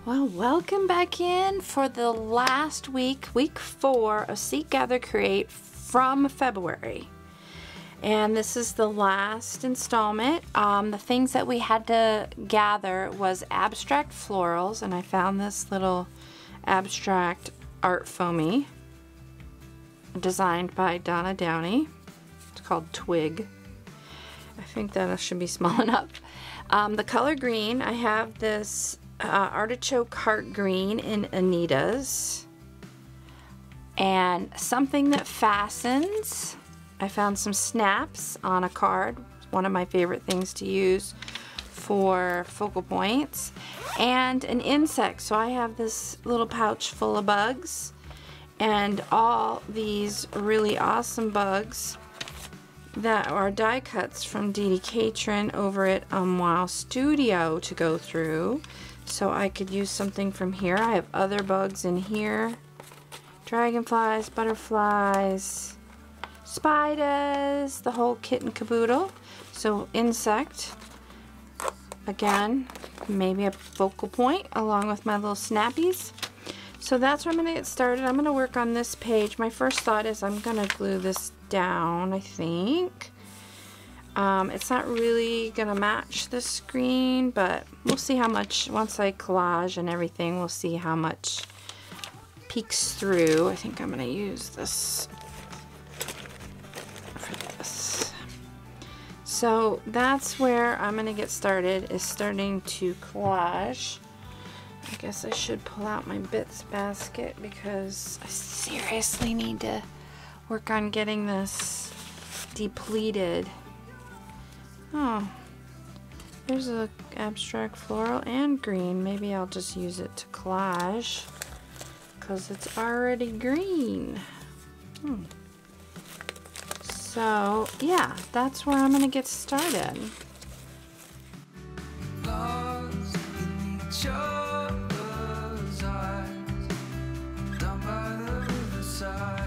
Well, welcome back in for the last week, week 4 of Seek, Gather, Create from February. And this is the last installment. The things that we had to gather was abstract florals, and I found this little abstract art foamy designed by Donna Downey. It's called Twig. I think that should be small enough. The color green, I have this artichoke heart green in Anita's, and something that fastens. I found some snaps on a card, one of my favorite things to use for focal points, and an insect. So I have this little pouch full of bugs and all these really awesome bugs that are die cuts from Dee Dee Catron over at Wow Studio to go through. So I could use something from here. I have other bugs in here. Dragonflies, butterflies, spiders, the whole kit and caboodle. So insect, again, maybe a focal point along with my little snappies. So that's where I'm going to get started. I'm going to work on this page. My first thought is I'm going to glue this down, I think. It's not really going to match the screen, but we'll see how much, once I collage and everything, we'll see how much peeks through. I think I'm going to use this for this. So that's where I'm going to get started, is starting to collage. I guess I should pull out my bits basket because I seriously need to work on getting this depleted. Oh, there's a abstract floral and green. Maybe I'll just use it to collage because it's already green. So yeah, that's where I'm gonna get started. Lost in each other's eyes, down by the riverside.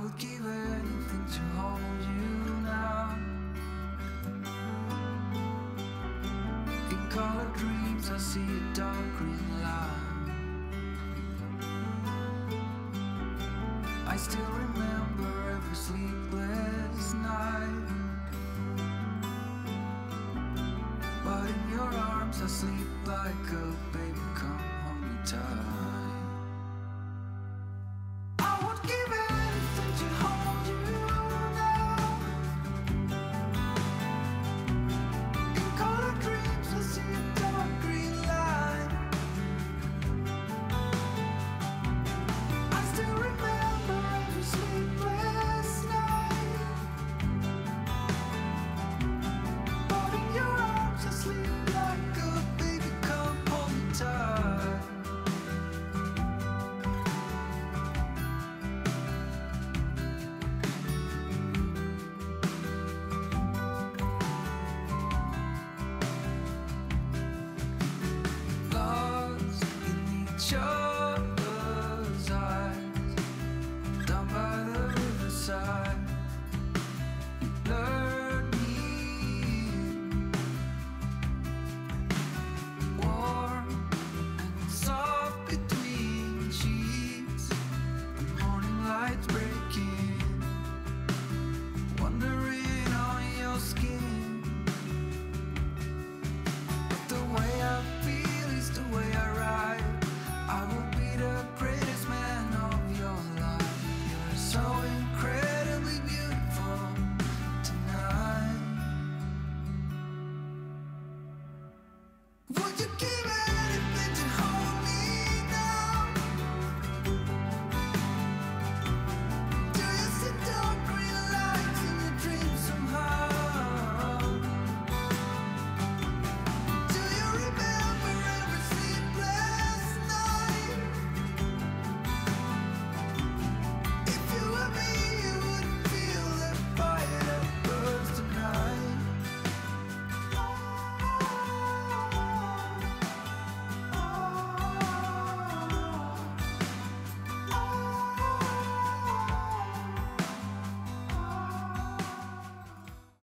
would give anything to hold you now. In colored dreams I see a dark green line. I still remember every sleepless night, but in your arms I sleep like a baby. Come hold me tight.